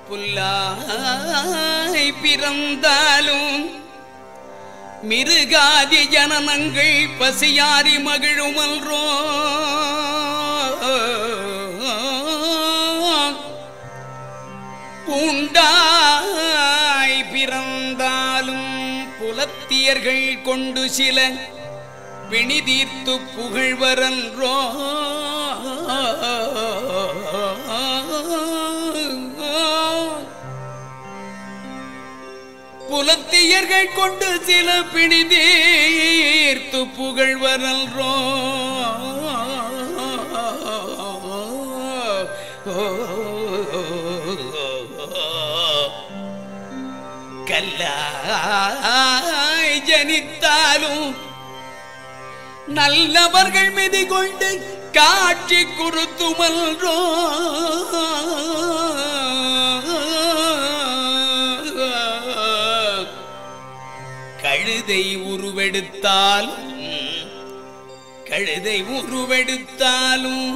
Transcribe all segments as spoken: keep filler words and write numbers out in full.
புல்லாய் பிறந்தாலும் மிருகாதி ஜனனங்கள் பசியாரி மகிழுமல்றோ பூண்டாய் பிறந்தாலும் புலத்தியர்கள் கொண்டு சில பிணி தீர்த்து புகழ்வரன்றோ புலத்தியர்கள் கொண்டு சில பிணி தீர்த்து புகழ்வரன்றோ கல்லாய் ஜனித்தாலும் நல்லவர்கள் மிதி கொண்டு காட்சி குறுத்துமல்றோ கழுதை உருவெடுத்தாலும் கழுதை உருவெடுத்தாலும்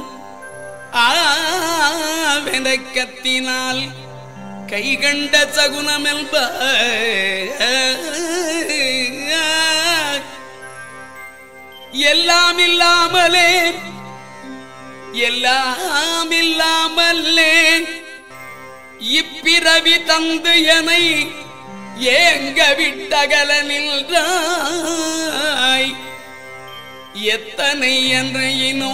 ஆவெனக்கத்தினால் கை கண்ட சகுனமெல்ப எல்லாம் இல்லாமலே எல்லாம் இல்லாமலே இப்பிறவி தந்து எனை ஏங்க விட்டகல நின்றாய் எத்தனை அன்னையினோ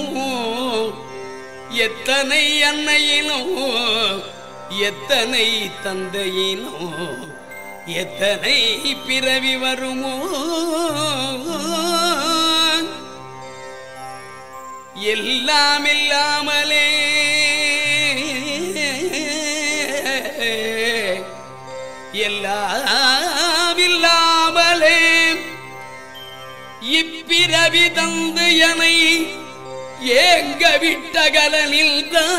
எத்தனை அன்னையினோ எத்தனை தந்தையினோ எத்தனை பிறவி வருமோ எல்லாம் இல்லாமலே எல்லாம் இல்லாமலே இப்பிறவி தந்து எனை ஏங்க விட்டகலில்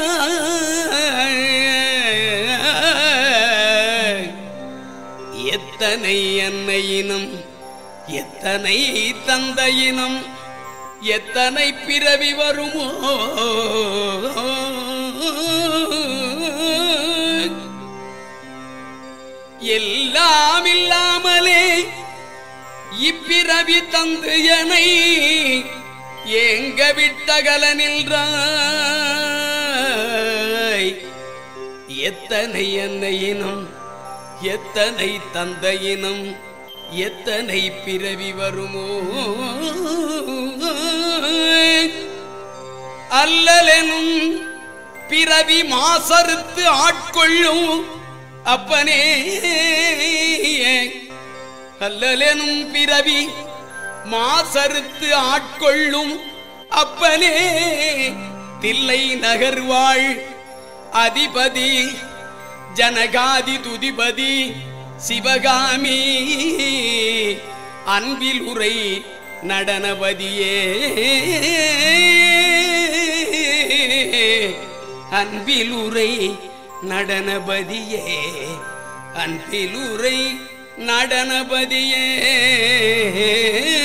எத்தனை அன்னையினம் எத்தனை தந்தையினம் எத்தனை பிறவி வருமோ எல்லாம் இல்லாமலே இப்பிறவி தந்து எனை ஏங்க விட்டகல நின்றாய் எத்தனை அன்னையினம் எத்தனை தந்தையினம் எத்தனை பிறவி வருமோ அல்லலெனும் பிறவி மாசறுத்து ஆட்கொள்ளும் அப்பனே அல்லலெனும் பிறவி மாசறுத்து ஆட்கொள்ளும் அப்பனே தில்லை நகர்வாள் அதிபதி ஜனகாதி துதிபதி சிவகாமி அன்பில் உரை நடனபதியே அன்பில் உரை நடனபதியே அன்பில் உரை நடனபதியே